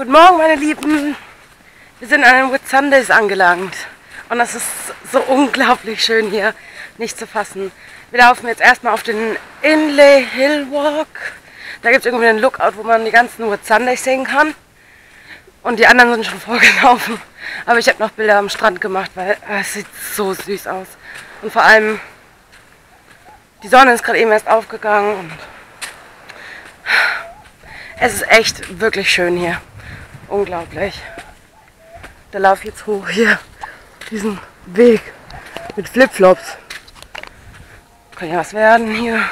Guten Morgen, meine Lieben. Wir sind an den Whitsundays angelangt. Und es ist so unglaublich schön hier, nicht zu fassen. Wir laufen jetzt erstmal auf den Inlay Hill Walk. Da gibt es irgendwie einen Lookout, wo man die ganzen Whitsundays sehen kann. Und die anderen sind schon vorgelaufen. Aber ich habe noch Bilder am Strand gemacht, weil es sieht so süß aus. Und vor allem, die Sonne ist gerade eben erst aufgegangen. Und es ist echt wirklich schön hier. Unglaublich. Da laufe ich jetzt hoch hier diesen Weg mit Flipflops. Kann ja was werden hier.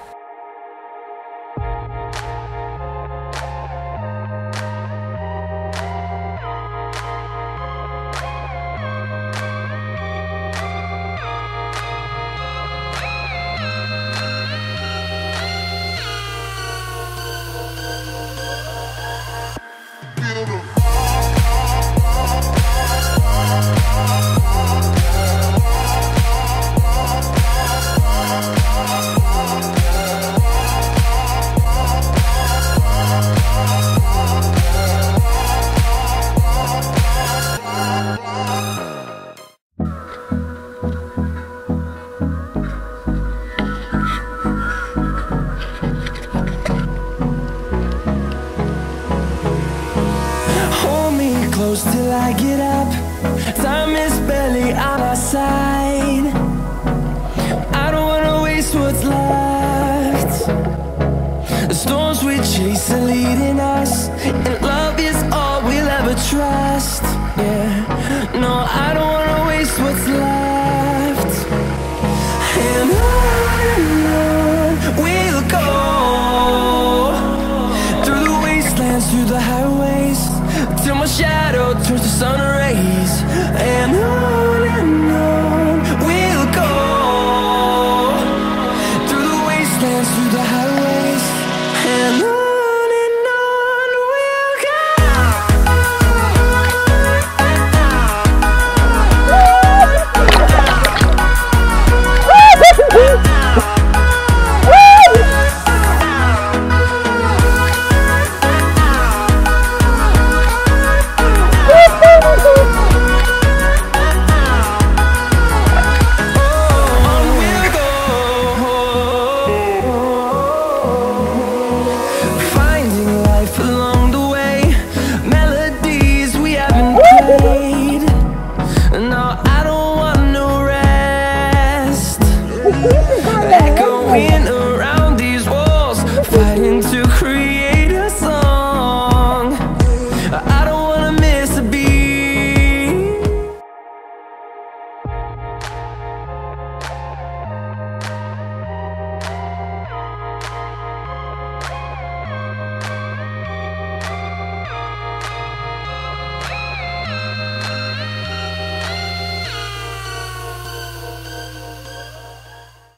Close till I get up. Time is barely on our side. I don't wanna waste what's left. The storms we chase are leading us, and love is all we'll ever trust. Yeah, no, I don't wanna waste what's left. And on we'll go, through the wastelands, through the highways, till my shadow turns to sun rays. And on